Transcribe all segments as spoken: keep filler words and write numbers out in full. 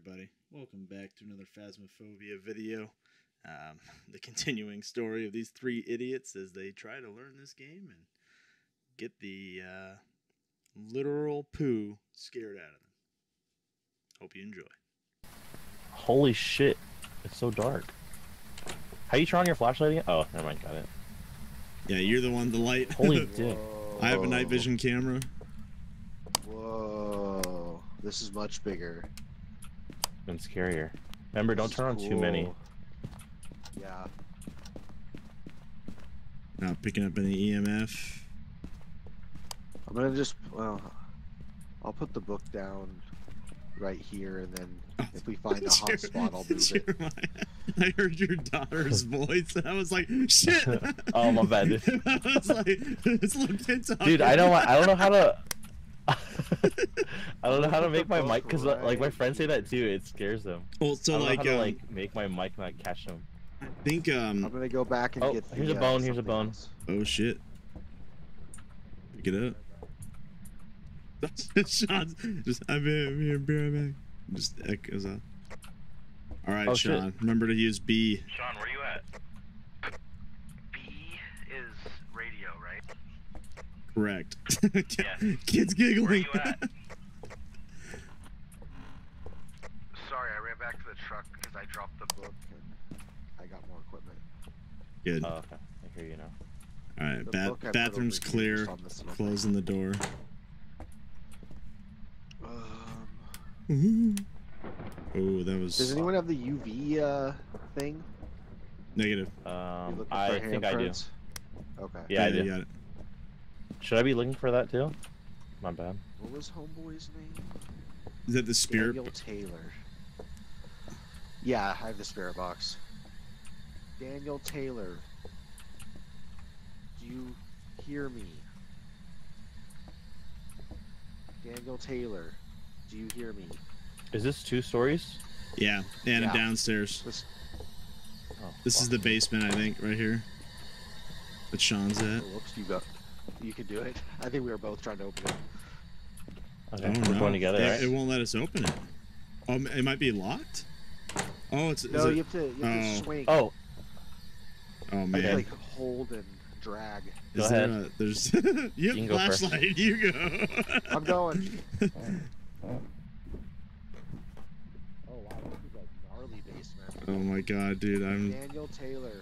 everybody, welcome back to another Phasmophobia video. Um, the continuing story of these three idiots as they try to learn this game and get the uh, literal poo scared out of them. Hope you enjoy. Holy shit, it's so dark. How you turn on your flashlight again? Oh, never mind, got it. Yeah, you're the one, the light. Holy dick. I have a night vision camera. Whoa, this is much bigger. And scarier. Remember, don't turn on too many. Yeah. Not picking up any E M F. I'm gonna just, well, I'll put the book down right here, and then oh, if we find a hot your, spot, I'll move it. My, I heard your daughter's voice, and I was like, shit! Oh, my bad, dude. I was like, this little kid talking. Dude, I don't, I don't know how to... I don't know how to make my mic, because right. like my friends say that too, it scares them. Well, so I don't like, know how um, to, like make my mic not catch them. I think um I'm gonna go back and oh, get the, here's a bone, uh, here's a bone. Else. Oh shit. Pick it up. Sean's just I'm here, be right back. Just echoes out. Alright, oh, Sean, shit. remember to use B. Sean, where you at? B is radio, right? Correct. Yeah. Kids giggling. Where are you at? Sorry, I ran back to the truck because I dropped the book and I got more equipment. Good. Oh, okay. I hear you now. Alright, ba bathroom's clear. Closing the door. Um, oh, that was... Does anyone have the U V uh, thing? Negative. Um, I think I do. Okay. Yeah, yeah I do. You got it. Should I be looking for that too? My bad. What was Homeboy's name? Is that the spirit? Daniel Taylor. Yeah, I have the spirit box. Daniel Taylor. Do you hear me? Daniel Taylor. Do you hear me? Is this two stories? Yeah, and yeah. downstairs. This, oh, this is the basement, I think, right here. That Sean's at. Whoops, you got. You can do it. I think we were both trying to open it. Okay, oh, we're no. going together, it, right? It won't let us open it. Oh, it might be locked? Oh, it's... No, it... you have to, you have oh. to swing. Oh. Oh, man. You have to, like, hold and drag. Is go there ahead. A, there's... you have you a flashlight. You go. I'm going. Oh, wow. This is a gnarly basement. Oh, my God, dude. I'm... Daniel Taylor.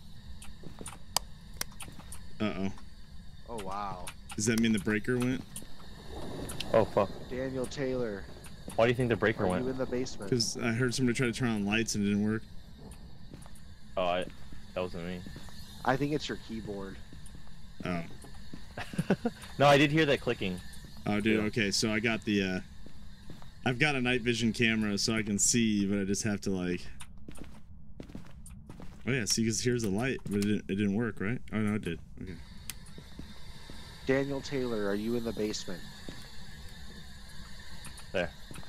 Uh-oh. Oh, wow. Does that mean the breaker went? Oh, fuck. Daniel Taylor. Why do you think the breaker Are went? you in the basement? Because I heard somebody try to turn on lights and it didn't work. Oh, I, that wasn't me. I think it's your keyboard. Oh. No, I did hear that clicking. Oh, dude, yeah. Okay, so I got the, uh... I've got a night vision camera so I can see, but I just have to, like... Oh, yeah, see, because here's the light, but it didn't, it didn't work, right? Oh, no, it did. Okay. Daniel Taylor, are you in the basement? There.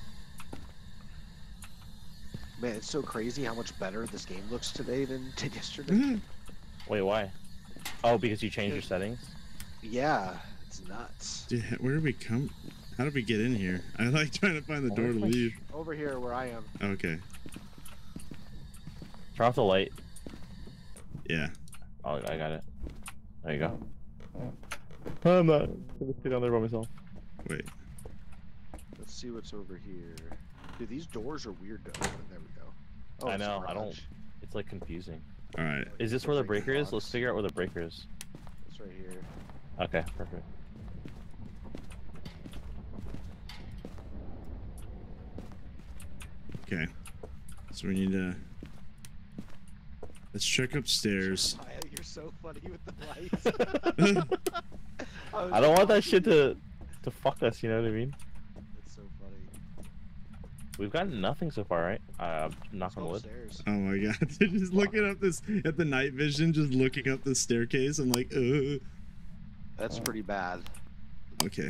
Man, it's so crazy how much better this game looks today than did yesterday. Wait, why? Oh, because you changed your settings? Yeah, it's nuts. Dude, where did we come? How did we get in here? I like trying to find the door to leave. Over here, where I am. Okay. Turn off the light. Yeah. Oh, I got it. There you go. I'm not gonna sit down there by myself. Wait. Let's see what's over here. Dude, these doors are weird to open. There we go. Oh, I know. I don't. Garage. It's like confusing. All right. Is this where the breaker is? Let's figure out where the breaker is. It's right here. Okay, perfect. Okay. So we need to. Let's check upstairs. You're so funny with the lights. I, I don't want that shit to to fuck us. You know what I mean? That's so funny. We've gotten nothing so far, right? Uh, knock on wood. Oh my God! Just looking up this at the night vision, just looking up the staircase. I'm like, ugh. That's pretty bad. Okay.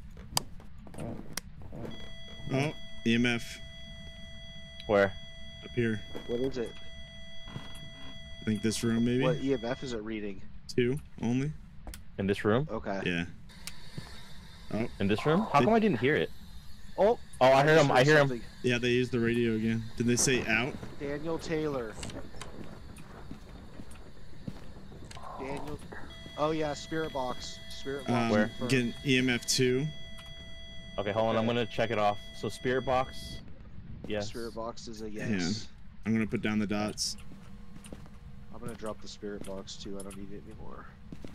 Oh, E M F. Where? Up here. What is it? I think this room, maybe. What E M F is it reading? Two only. In this room? Okay. Yeah. Oh. In this room? How come I didn't hear it? Oh, Oh, I hear just him. I hear him. something. Yeah, they used the radio again. Did they say out? Daniel Taylor. Daniel. Oh yeah, spirit box. Spirit box. Um, Where? confirmed. getting E M F two. Okay, hold on. I'm Okay. gonna check it off. So spirit box. Yes. Spirit box is a Yeah. yes. I'm gonna put down the dots. I'm gonna drop the spirit box too. I don't need it anymore.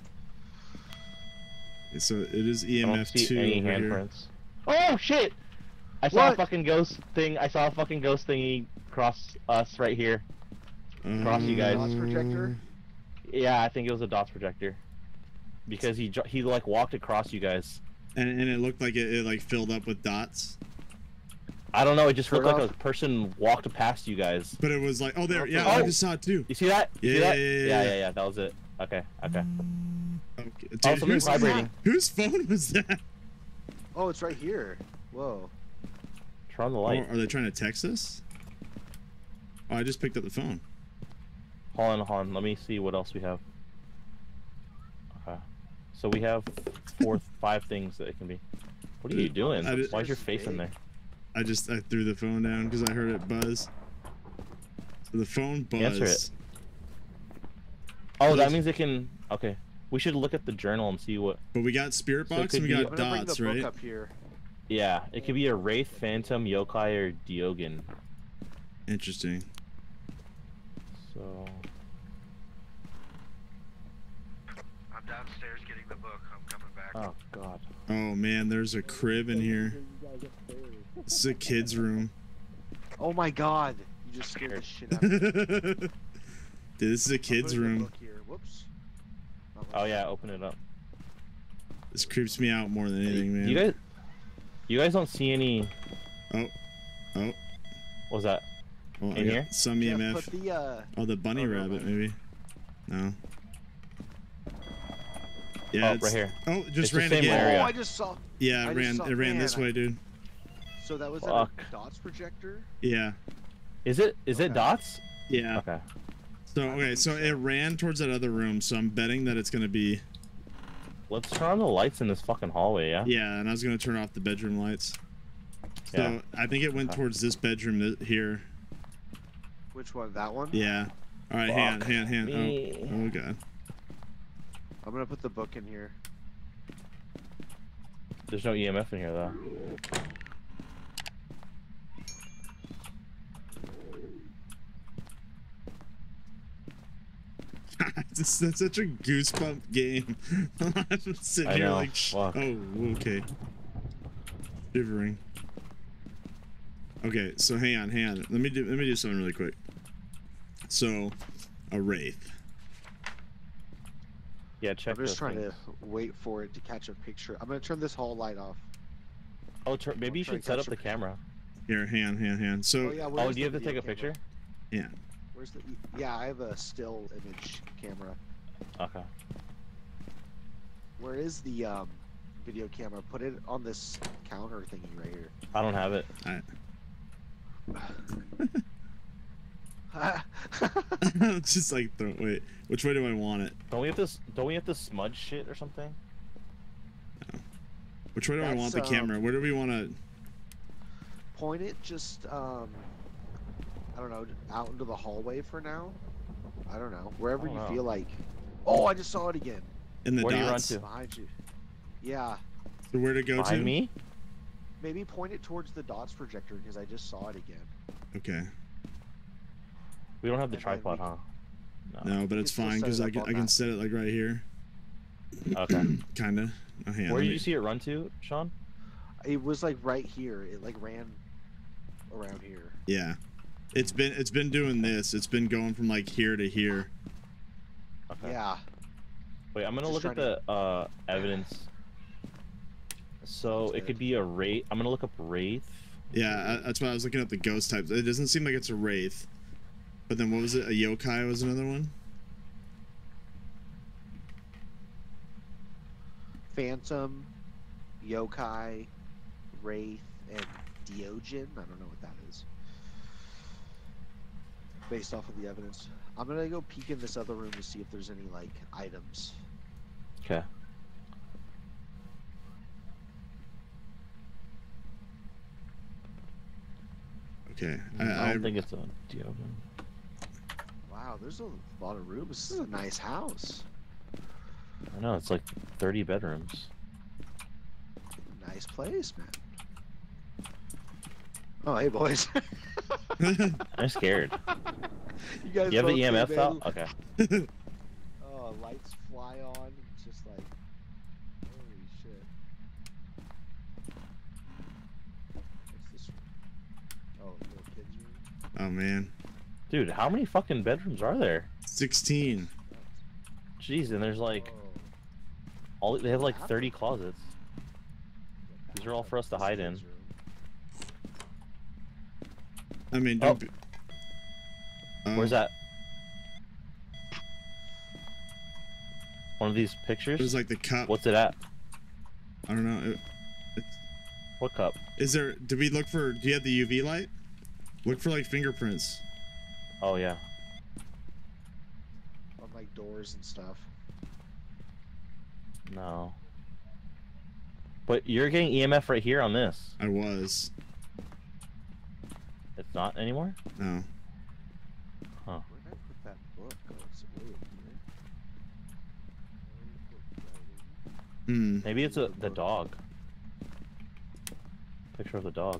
So it is I E M don't F see two any over here. handprints. Oh shit! I saw a What? fucking ghost thing. I saw a fucking ghost thingy cross us right here. Cross you guys. Dots projector? Yeah, I think it was a dots projector. Because he ju- he like walked across you guys. And, and it looked like it, it like filled up with dots. I don't know. It just Turn looked like off. a person walked past you guys. But it was like, oh there, yeah, Oh. I just saw it too. You see that? You see Yeah, that? yeah, yeah, yeah, yeah. yeah, yeah. That was it. Okay, okay. Okay. Oh, Dude, something's whose, vibrating. whose phone was that? Oh, it's right here. Whoa. Turn on the Oh, light. are they trying to text us? Oh, I just picked up the phone. Hold on, hold on. Let me see what else we have. Okay. So we have four, five things that it can be. What are you doing? I did- Why's your face in there? I just I threw the phone down because I heard it buzz. So the phone buzzed. Answer it. Oh, that Yes. means it can. Okay. We should look at the journal and see what. But we got spirit So it box could and we be- got I'm gonna bring dots, the book right? up here. Yeah, it could be a wraith, phantom, yokai, or Diogen. Interesting. So. I'm downstairs getting the book. I'm coming back. Oh God. Oh man, there's a crib in here. This is a kid's room. Oh my god. You just scared the shit out of me. Dude, this is a I'm kid's putting the room. book here. Whoops. Not Oh much. yeah, open it up. This creeps me out more than anything, man. You guys, you guys don't see any. Oh, oh, What was that? oh, I In got here? some Jeff, E M F. put the, uh, Oh, the bunny oh, no, rabbit, no. maybe. No. Yeah, Oh, it's- right here. Oh, It's just the ran same again. area. Oh, I just saw. Yeah, I it just ran. saw- It ran man, this I- way, dude. So that was at Fuck. a dots projector? Yeah, Is it? Is it Okay. dots? yeah. Okay. So okay, so it ran towards that other room. So I'm betting that it's gonna be. Let's turn on the lights in this fucking hallway. Yeah. Yeah, and I was gonna turn off the bedroom lights. So Yeah. I think it went Okay. towards this bedroom th- here. Which one? That one? Yeah. All right, hand, Fuck hand, hand. me. Oh, oh god. I'm gonna put the book in here. There's no E M F in here though. this, that's such a goosebump game. I'm sitting I here know, like, sh- fuck. oh, okay. Shivering. Okay, so hang on, hang on. Let me do, let me do something really quick. So, a wraith. Yeah, check. I'm just those trying things. to wait for it to catch a picture. I'm gonna turn this hall light off. Oh, tur- maybe you try to should set up catch the a- camera. Here, hand, hand, hand. So, Oh yeah. Oh, where's do you the have to take video a picture? camera? yeah. Where's the? Yeah, I have a still image camera. Okay. Where is the um, video camera? Put it on this counter thingy right here. I don't have it. I, just like, throw, wait, which way do I want it? Don't we have to? s- Don't we have to smudge shit or something? Which way do I That's, want the um, camera? Where do we want to? Point it just um, I don't know, out into the hallway for now. I don't know, wherever I you don't know. feel like. Oh, I just saw it again. In the Where do you run dots. to? Behind you. Yeah, So where to go Behind to? me? maybe point it towards the dots projector because I just saw it again. Okay. We don't have the And then tripod, we- huh? No, but You it's can still fine set because it I up can on I can that. set it like right here. Okay. Kinda. Oh, hang on, Where let did me- you see it run to, Sean? It was like right here. It like ran around here. Yeah. It's been it's been doing this. It's been going from like here to here. Okay. Yeah. Wait, I'm gonna Just look at trying the uh, evidence. So it could be a wraith. I'm gonna look up wraith. Yeah, I, that's why I was looking at the ghost types. It doesn't seem like it's a wraith. But then what was it? A yokai was another one? Phantom, yokai, wraith, and Diogen. I don't know what that is. Based off of the evidence. I'm gonna go peek in this other room to see if there's any like items. Okay. Okay. I, I, I don't think it's a Diogen. Wow, there's a lot of rooms. This is a nice house. I know, it's like thirty bedrooms. Nice place, man. Oh, hey, boys. I'm scared. You guys You have the both E M F came out? in. Okay. Oh, lights fly on. It's just like, holy shit. What's this room? Oh, little kids room. oh man. Dude, how many fucking bedrooms are there? Sixteen. Jeez, and there's like Oh, all they have like thirty closets. These are all for us to hide in. Kids room. I mean, Oh. don't be... oh. Where's that? One of these pictures? There's like the cup. What's it at? I don't know. It, it's, What cup? is there? Did we look for? Do you have the U V light? Look for like fingerprints. Oh yeah. On like doors and stuff. No. But you're getting E M F right here on this. I was. It's not anymore? No. Huh. Where did I put that book? Oh, it's way up here. Hmm. Maybe it's a the dog. Picture of the dog.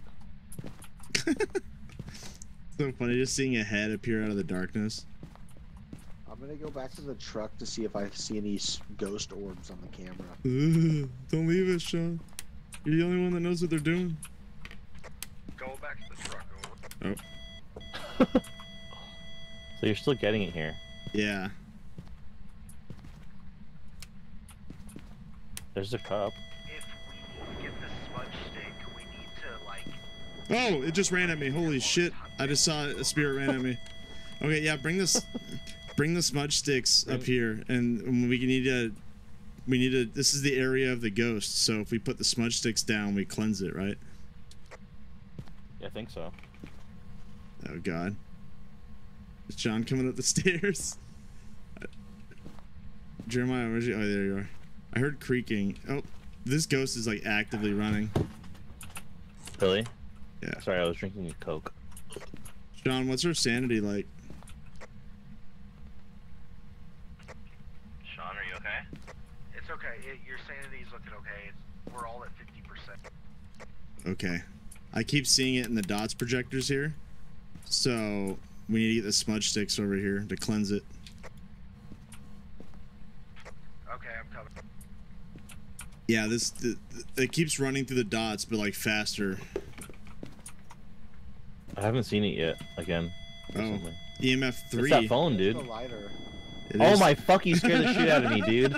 So funny just seeing a head appear out of the darkness. I'm gonna go back to the truck to see if I see any s- ghost orbs on the camera. Ugh, don't leave us, Sean. You're the only one that knows what they're doing. Go back to the truck. Over. Oh. So you're still getting it here. Yeah. There's a cup. If we get the smudge stick, we need to like. Oh, it just ran at me. Holy shit. I just saw a spirit ran at me. Okay, yeah, bring this bring the smudge sticks up here and we need to we need to this is the area of the ghost, so if we put the smudge sticks down, we cleanse it, right? Yeah, I think so. Oh god. Is John coming up the stairs? Jeremiah, where's you? Oh, there you are. I heard creaking. Oh, this ghost is like actively running. Really? Yeah. Sorry, I was drinking a Coke. John, what's her sanity like? Sean, are you okay? It's okay. It, your sanity's looking okay. It's, we're all at fifty percent. Okay. I keep seeing it in the dots projectors here. So we need to get the smudge sticks over here to cleanse it. Okay, I'm coming. Yeah, this the, it keeps running through the dots, but like faster. I haven't seen it yet. Again. Oh, Recently. E M F three. It's that phone, There's dude. the lighter. It Oh is- my fuck! You scared the shit out of me, dude.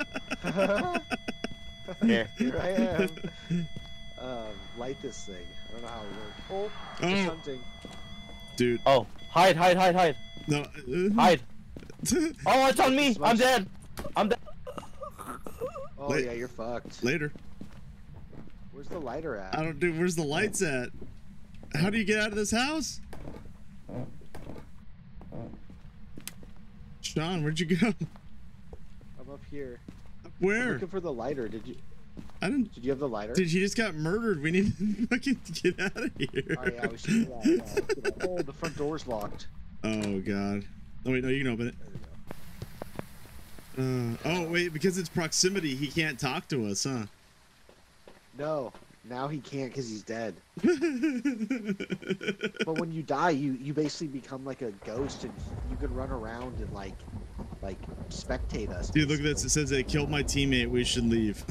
Here. Here I am. Um, light this thing. I don't know how it works. Oh, it's Oh. hunting. Dude, Oh, hide, hide, hide, hide, no. hide. Oh, it's on me. I'm Smudge- dead. I'm dead. Oh Wait. yeah, you're fucked. Later. Where's the lighter at? I don't do. Where's the lights at? How do you get out of this house? Sean, whered you go? I'm up here. I'm Where? looking for the lighter. Did you? I didn't. Did you have the lighter? Dude, he just got murdered. We need to fucking get out of here. Oh yeah, we should do that. Yeah, let's do that. Oh, the front door's locked. Oh god. Oh wait, no, you can open it. There we go. Uh, oh wait, because it's proximity, he can't talk to us, huh? No, now he can't because he's dead. But when you die, you you basically become like a ghost, and you can run around and like like spectate us. Dude, look at this. It says they killed my teammate. We should leave.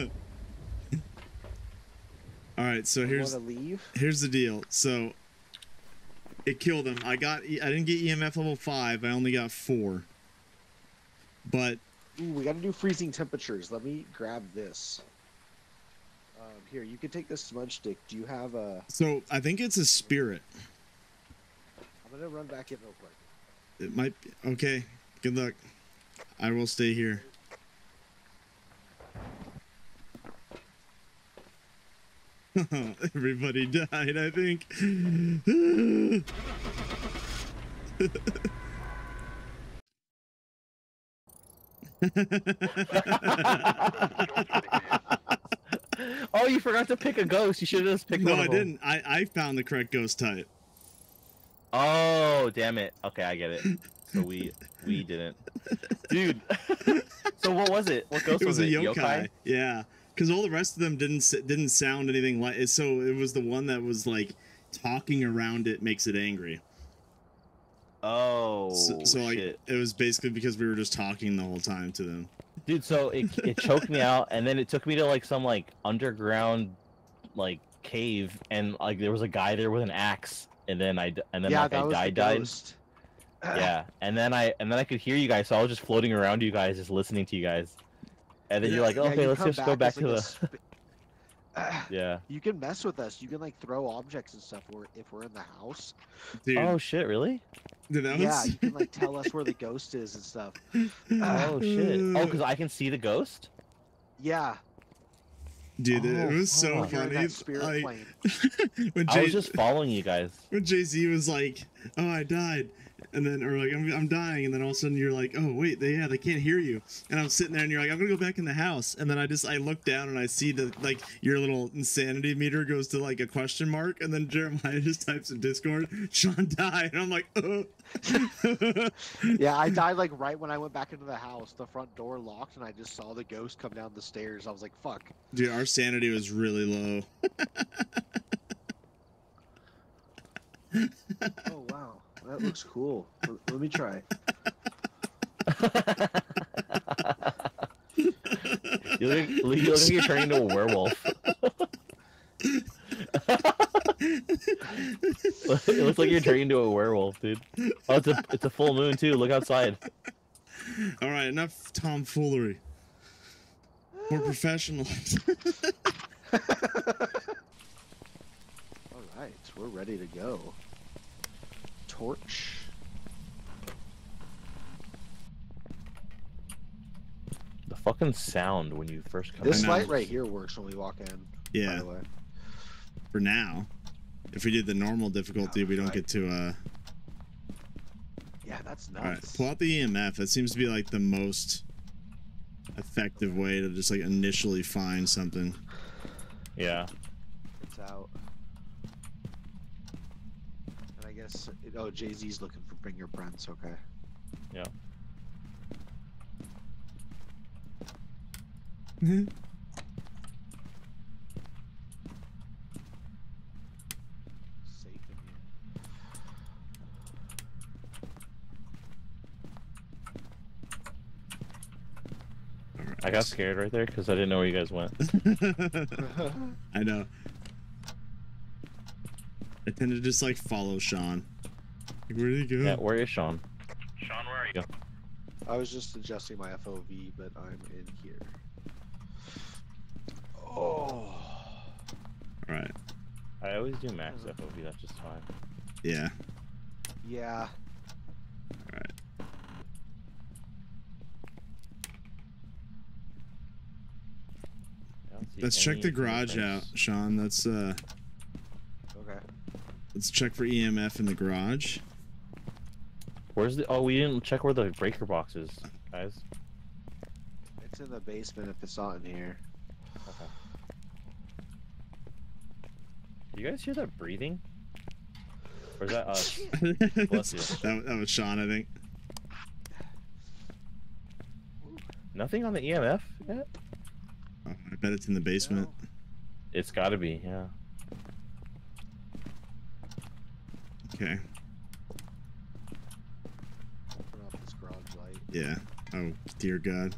All right, so here's Want to leave? here's the deal. So it killed him. I got I didn't get E M F level five. I only got four. But Ooh, we got to do freezing temperatures. Let me grab this. Um, here, you can take this smudge stick. Do you have a? so I think it's a spirit. I'm gonna run back in real quick. It might be okay. Good luck. I will stay here. Everybody died, I think. Oh, you forgot to pick a ghost. You should have just picked No, one I of them. didn't. I, I found the correct ghost type. Oh, damn it. Okay, I get it. So we we didn't. Dude. So what was it? What ghost It was, was a it? yokai. Yokai? Yeah, because all the rest of them didn't s- didn't sound anything like it. So it was the one that was like talking around it makes it angry. Oh, So, so like shit. it was basically because we were just talking the whole time to them. Dude, so it, it choked me out, and then it took me to like some like underground like cave, and like there was a guy there with an axe, and then I and then yeah, like that I was died the died. ghost. Yeah, and then I and then I could hear you guys, so I was just floating around you guys, just listening to you guys. And then Yeah, you're like, Yeah, okay, you let's come just go back as, to like, a the. sp- Yeah. You can mess with us. You can like throw objects and stuff. Where if we're in the house, Dude, Oh shit! Really? dude, that yeah, was... you can like tell us where the ghost is and stuff. Oh shit! Oh, because I can see the ghost. Yeah, Dude, Oh, it was so fuck. you're in funny. that spirit Like, plane. when I Jay, was just following you guys. when Jay Z was like, "Oh, I died," and then or like, "I'm I'm dying," and then all of a sudden you're like, "Oh wait, they yeah they can't hear you," and I'm sitting there and you're like, "I'm gonna go back in the house," and then I just I look down and I see that like your little insanity meter goes to like a question mark, and then Jeremiah just types in Discord, "Sean died," and I'm like, "Oh." Yeah, I died like right when I went back into the house. The front door locked, and I just saw the ghost come down the stairs. I was like, "Fuck." Dude, our sanity was really low. Oh wow, that looks cool. L- Let me try. You look, you look like you're turning into a werewolf. It looks like you're turning into a werewolf, dude. Oh, it's a it's a full moon too. Look outside. All right, enough tomfoolery. We're professionals. All right, we're ready to go. Torch. The fucking sound when you first come This in. know. light right here works when we walk in. By Yeah, the way. for now. If we did the normal difficulty, we don't Right. get to uh Yeah, that's all right, nuts. pull out the E M F. That seems to be like the most effective way to just like initially find something. Yeah. It's out. And I guess it, oh, Jay Z's looking for fingerprints. Okay. Yeah. Safe in here. I got scared right there because I didn't know where you guys went. I know. I tend to just like follow Sean. Like, where did he go? Yeah, where is Sean? Sean, where are you? I was just adjusting my F O V, but I'm in here. Oh. All right. I always do max F O V. That's just fine. Yeah. Yeah. All right. I don't see Let's check any the garage out, fingerprints. Sean. Let's uh Okay. let's check for E M F in the garage. Where's the? Oh, we didn't check where the breaker box is, guys. It's in the basement if it's not in here. Okay. Do you guys hear that breathing? Or is that us? Bless you. that, that was Sean, I think. Nothing on the E M F yet? Oh, I bet it's in the basement. No. It's gotta be, yeah. Okay. Turn off this garage light. Yeah. Oh, dear God.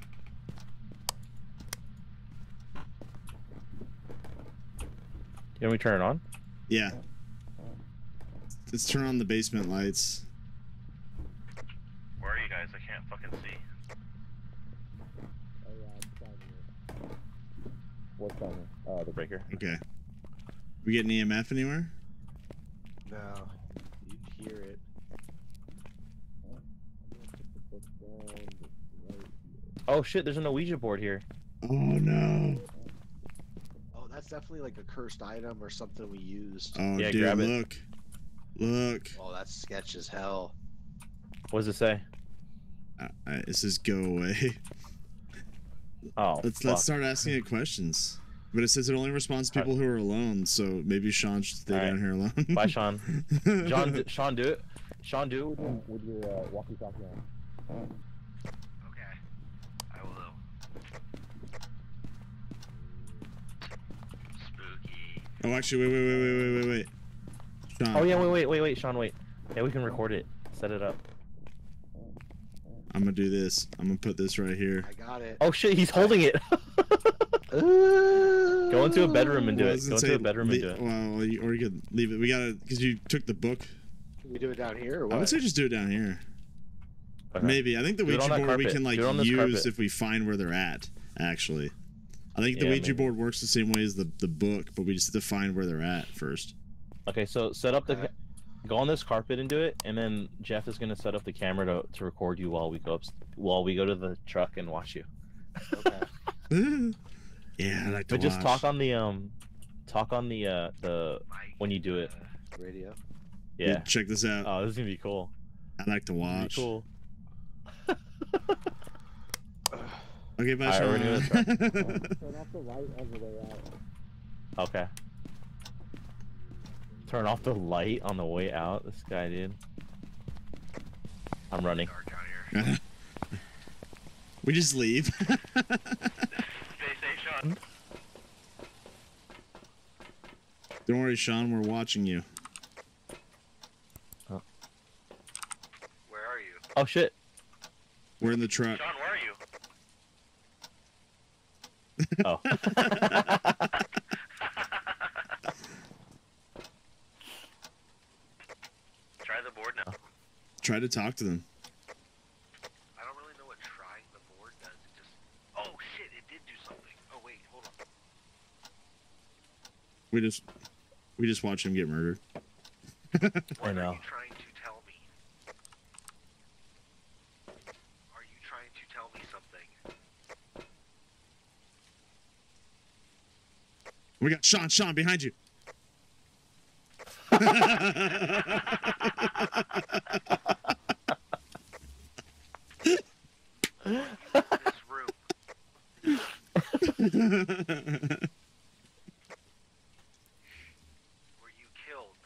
Can we turn it on? Yeah. Let's turn on the basement lights. Where are you guys? I can't fucking see. What's on there? Oh, the breaker. Okay. We get an E M F anywhere? No. You'd hear it. Oh shit, there's an Ouija board here. Oh no. Oh, that's definitely like a cursed item or something we used. Oh, Yeah, dude, grab it. look. Look. Oh, that's sketch as hell. What does it say? Uh, uh, it says go away. Oh, Let's fuck. let's start asking it questions. But it says it only responds to people who are alone, so maybe Sean should stay All down right. here alone. Bye, Sean. John, d- Sean, do it. Sean, do it with, with your uh, walkie-talkie on. Okay. I will. Spooky. Oh, actually, wait, wait, wait, wait, wait, wait, wait. Sean, Oh yeah, wait, wait, wait, wait, Sean, wait. Yeah, we can record it. Set it up. I'm gonna do this. I'm gonna put this right here. I got it. Oh shit, he's holding it. Go into a bedroom and do Well, I it. was Go gonna into say, a bedroom le- and do it. Well, you, or you could leave it. We gotta, because you took the book. Can we do it down here or what? I would say just do it down here. Okay. Maybe. I think the Do it Ouija on that board we carpet. can like Do it on this use carpet. if we find where they're at. Actually, I think the Yeah, Ouija maybe. board works the same way as the the book, but we just have to find where they're at first. Okay, so set up the. Okay. Go on this carpet and do it, and then Jeff is gonna set up the camera to to record you while we go up, while we go to the truck and watch you. Okay. Yeah, I like to But just watch. talk on the um, talk on the uh the Mic, when you do it. uh, Radio. Yeah. Check this out. Oh, this is gonna be cool. I like to This is gonna be watch. cool. Okay, bye, Alright, Sean. we're gonna try. Turn off the light on the way out. Okay. Turn off the light on the way out. This guy did. I'm running. dark out here. We just leave. Stay safe, Sean. Don't worry, Sean. We're watching you. Where are you? Oh shit. We're in the truck. Sean, where are you? Oh. Try the board now. Try to talk to them. I don't really know what trying the board does. It just. Oh shit! It did do something. Oh wait, hold on. We just, we just watch him get murdered. What I know. are you trying to tell me? Are you trying to tell me something? We got Sean. Sean behind you. This room. Were you killed?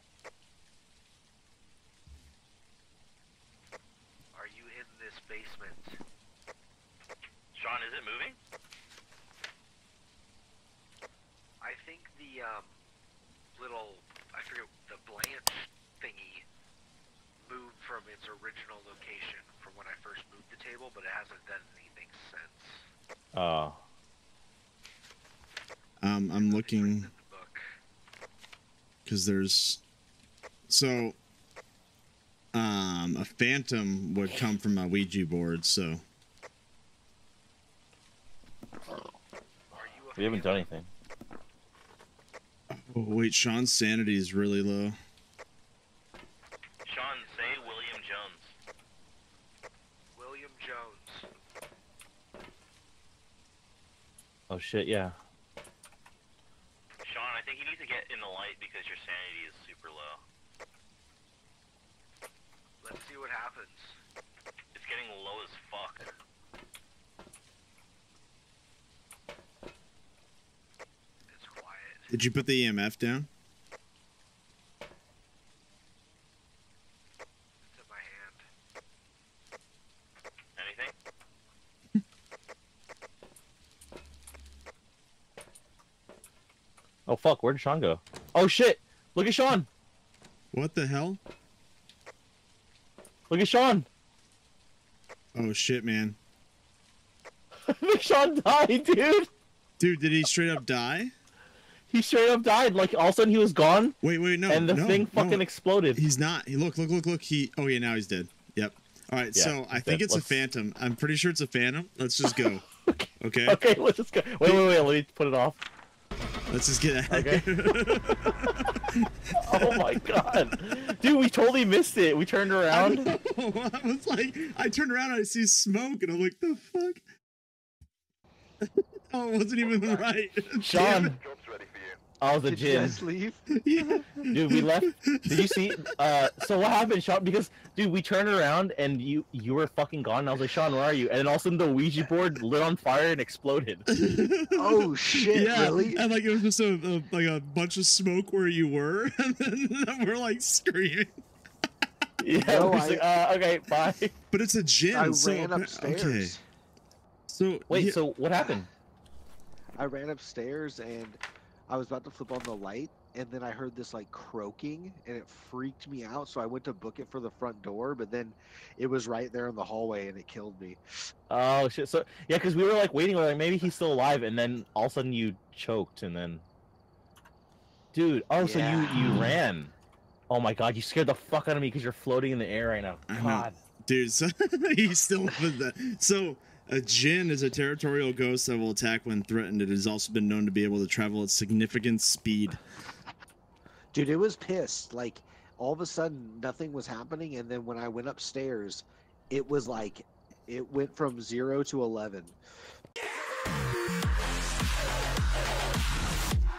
Are you in this basement? Sean, is it moving? I think the um little I forget the Blanche thingy moved from its original location from when I first moved the table, but it hasn't done anything since. Oh. Um, I'm looking In the book. because there's, so, um, a phantom would come from a Ouija board. So Are you a We haven't fan? done anything. oh, wait, Sean's sanity is really low. Sean, say William Jones. William Jones. Oh shit, yeah. Sean, I think you need to get in the light because your sanity is super low. Let's see what happens. It's getting low as fuck. It's quiet. Did you put the E M F down? It's in my hand. Anything? Oh fuck, where did Sean go? Oh shit! Look at Sean! What the hell? Look at Sean! Oh shit, man. Look, Sean died, dude! Dude, did he straight up die? He straight up died. Like all of a sudden he was gone, Wait, wait, no. and the no, thing fucking no. exploded. He's not. He look, look, look, look. He. Oh yeah, now he's dead. Yep. All right. Yeah, so I he's think dead. it's Let's- a phantom. I'm pretty sure it's a phantom. Let's just go. Okay. Okay, let's just go. Wait, wait, wait. Let me put it off. Let's just get out. Okay. Of here. Oh my god, dude, we totally missed it. We turned I around. know. I was like, I turned around and I see smoke, and I'm like, the fuck. Oh, it wasn't even right. Damn Sean, it. Job's ready for you. I was a Did you Jinn. guys leave? Yeah. Dude, we left. Did you see? Uh, so what happened, Sean? Because dude, we turned around and you you were fucking gone. And I was like, Sean, where are you? And then all of a sudden, the Ouija board lit on fire and exploded. Oh shit! Yeah, Really? and like it was just a, a like a bunch of smoke where you were, and then we're like screaming. Yeah, No, we're just I- like, uh, okay, bye. But it's a Jinn. I so, ran upstairs. Okay. So Wait, yeah, so what happened? I ran upstairs and I was about to flip on the light, and then I heard this like croaking, and it freaked me out. So I went to book it for the front door, but then it was right there in the hallway, and it killed me. Oh shit! So yeah, because we were like waiting, we we're like maybe he's still alive, and then all of a sudden you choked, and then, dude. Oh, so Yeah. you you ran. Oh my god, you scared the fuck out of me because you're floating in the air right now. I know. God. dude, so he's still with that. So a Jinn is a territorial ghost that will attack when threatened. It has also been known to be able to travel at significant speed. Dude, it was pissed. Like all of a sudden, nothing was happening, and then when I went upstairs, it was like it went from zero to eleven.